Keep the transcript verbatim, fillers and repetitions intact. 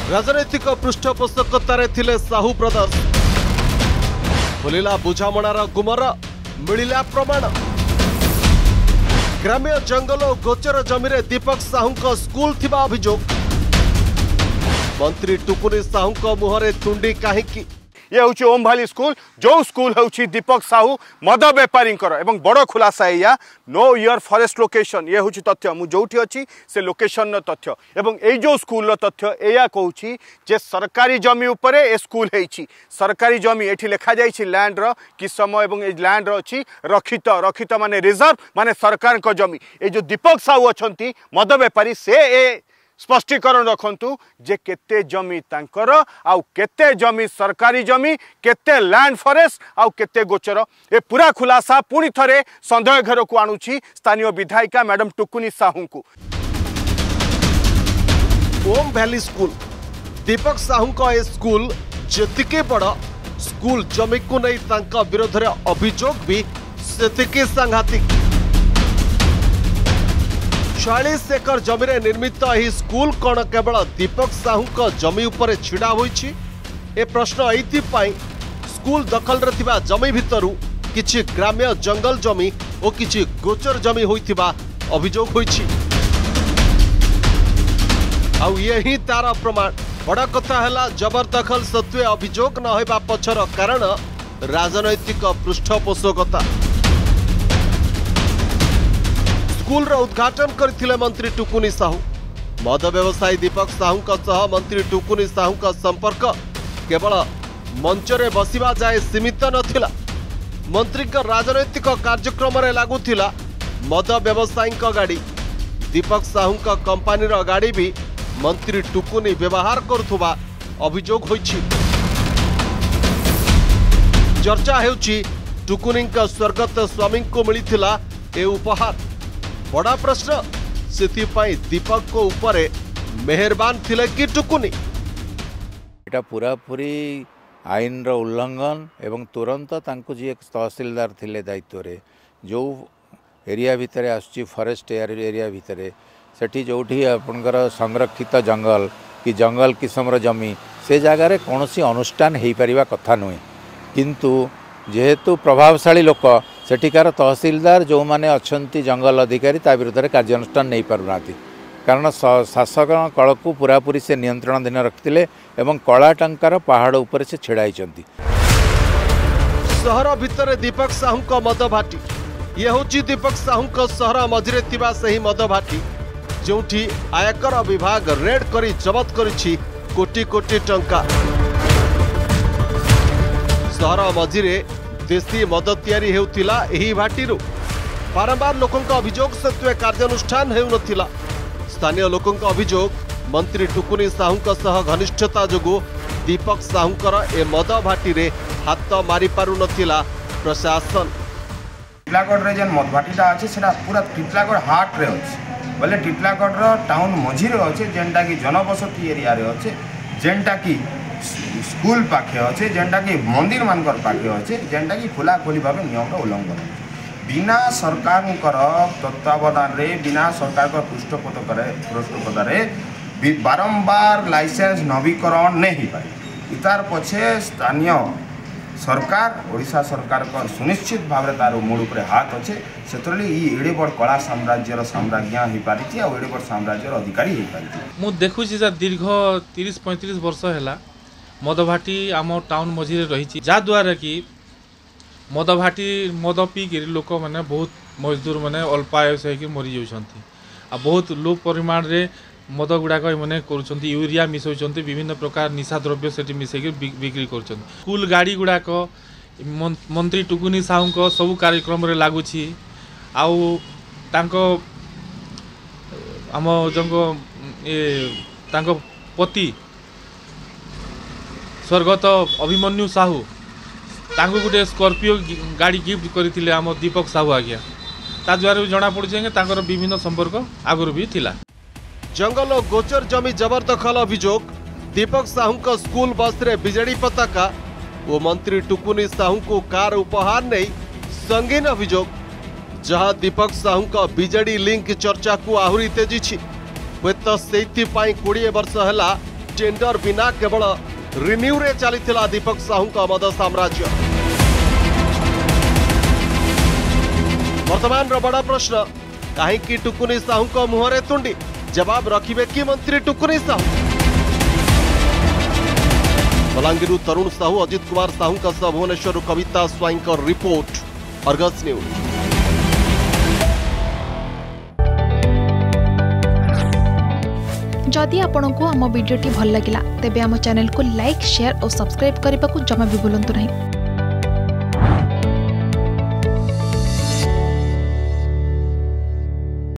राजनैतिक पृष्ठपोषकतारे थिले साहू ब्रदर्स खोलिला बुझामणार गुमर मिलिला प्रमाण। ग्राम्य जंगल और गोचर जमीरे दीपक साहू स्कूल थिबा अभियोग। मंत्री टुकुनी साहू मुहरे तुंडी कहीं ये हूँ ओम भैली स्कूल जो स्कूल हूँ दीपक साहू मद बेपारी एवं बड़ खुलासा या नो ईयर फॉरेस्ट लोकेशन ये हूँ तथ्य मु जोठी अच्छी से लोकेशन तथ्य एवं ये जो स्कूल तथ्य या कहूँ जे सरकारी जमी उपरे ए स्कूल है सरकारी जमी ये लिखा जाइए लैंड किसम एवं ये लैंड अच्छी रक्षित रक्षित माने रिजर्व माने सरकार को जमी ये जो दीपक साहू अच्छा मद बेपारी से ए स्पष्टीकरण रखंतु जे केते जमी तांकर आउ केते जमी सरकारी जमी केते लैंड फॉरेस्ट आउ केते गोचर ए पूरा खुलासा पुणी थरे संदेह घर को आणुछि स्थानीय विधायिका मैडम टुकुनी साहू को। ओम वैली स्कूल दीपक साहू का ए स्कूल जेतिके बड़ स्कूल जमी को नहीं तांका विरोध रे अभियोग भी सेतिके सांघातिक। चालीस एकर जमी रे निर्मित यह स्कूल कौन केवल दीपक साहू का जमी उपरे छिड़ा होइछि ए प्रश्न एइथिपाई स्कूल दखल रे थिबा जमी भितरु किछि ग्राम्य जंगल जमी और किछि गोचर जमी होइथिबा अभियोग होइछि। आउ यही तार प्रमाण। बड़ा कथा हैला जबरदखल सत्वे अभियोग न होइबा पछर कारण राजनैतिक पृष्ठपोषकता। स्कूल रो उद्घाटन करथिले मंत्री टुकुनी साहू। मद व्यवसायी दीपक साहू का सह मंत्री टुकुनी साहू का संपर्क केवल मंचरे बसिबा जाए सीमित नथिला। मंत्री का राजनैतिक कार्यक्रम रे लागुथिला मद व्यवसायी का गाड़ी। दीपक साहू का कंपनी रो गाड़ी भी मंत्री टुकुनी व्यवहार करुथुबा अभियोग होइछि। चर्चा हेउछि टुकुनी का स्वर्गत स्वामी को मिलिथिला ए उपहार। बड़ा प्रश्न से दीपक को ऊपर मेहरबान थिले कि टुकुनी। एटा पूरा पूरी आईन रो उल्लंघन एवं तुरंत तांको जी एक तहसीलदार थिले दायित्व रे जो एरिया भितरे आसुची फॉरेस्ट एरिया भितरे सेठी जोठी आपनकर संरक्षित जंगल कि जंगल किसमर जमी से जगार रे कोनोसी अनुष्ठान हेई परिबा कथा नुहे किंतु जेहेतु प्रभावशाली लोक सेठिकार तहसीलदार जो माने अच्छंती जंगल अधिकारी ता विरुद्ध रे कार्यानुष्ठान नहीं पारुना कारण शासक कल को पूरापूरी से नियंत्रण दिन रखिले एवं कला टंकार पहाड़ ऊपर से छेड़ाई। सहर भितर दीपक साहू का मद भाटी ये हूँ दीपक साहू का सहर मझिरे थिबा सही मद भाटी जोठी आयकर विभाग रेड करी जबत करिछि कोटी कोटी टंका। सहर मझिरे देशी मद तैयारी हेउथिला एही भाटीरु बारंबार लोकों का अभियोग सत्वे कार्यानुष्ठान हेउनथिला। स्थानीय लोकों का अभियोग मंत्री टुकुनी साहू का सह घनिष्ठता जोगु दीपक साहूकर ए मद भाटी रे हाथ मारी पारु नथिला प्रशासन। टिटलागढ़ रे जेन मद भाटीटा अछि सेटा पूरा टिटलागढ़ हाट रे अछि बोले टिटलागढ़ रो टाउन मझी रे अछि जेनटा की जनबसती एरिया रे अछि जेनटा की स्कूल पाखे अच्छे जेनटा कि मंदिर मानकर पाखे अच्छे जेनटा कि खोला खोली भाव नियम उल्लंघन बिना सरकार तत्वावधान रे बिना सरकार का पृष्ठपोषकता रे बारंबार लाइसेंस नवीकरण नहीं हो पाए। इतार पछे स्थानीय सरकार ओडिशा सरकार का सुनिश्चित भाव में तार मूड पर हाथ अच्छे से एड़े बड़ कला साम्राज्यर साम्राज्ञ हो पारी एड़े बड़ साम्राज्यर अधिकारी हो पारी। मु देखुची दीर्घ तीस पैंतीस वर्ष है मद भाटी आम टाउन मझी रही जा द्वारा कि मद भाटी मद पीक लोक मैंने बहुत मजदूर मैंने अल्पायुष हो मरी जाती आ बहुत लो परिमाण रे मद गुड़ाक मैंने कर यूरिया मिसौं विभिन्न प्रकार निशा द्रव्य से मिसेक बिक्री कर स्कूल गाड़ी गुड़ाक मंत्री टुकुनी साहू को सबू कार्यक्रम रे लागुछि आउ तांको आम जो तांको पति स्वर्गत अभिमन्यु साहू तांको गुटे स्कॉर्पियो गाड़ी गिफ्ट करथिले आम दीपक साहू आज्ञा ता द्वारा जना पड़े तांकर विभिन्न संपर्क आगुरी भी थिला। जंगल और गोचर जमी जबरदखल अभियोग दीपक साहू का स्कूल बस रे बिजेडी पताका और मंत्री टुकुनी साहू को कार उपहार नहीं संगीन अभियोग जहां दीपक साहू का बीजेडी लिंक चर्चा को आहुरी तेजी छी। हुए तो से कोड़े वर्ष है टेंडर बिना केवल रिन्यू रे चलीथिला दीपक साहू का मद साम्राज्य। वर्तमान रो बड़ा प्रश्न कहीं टुकुनी साहू को मुहरे तुंडी जवाब रखिबे कि मंत्री टुकुनी साहू। बलांगीर तरुण साहू अजित कुमार साहू का सह Bhubaneswar Kavita Swain report Argus news. जदि आपंक आम भिडी भल लगा तेब आम चैनल को लाइक शेयर और सब्सक्राइब करने को जमा भी भूलु नहीं।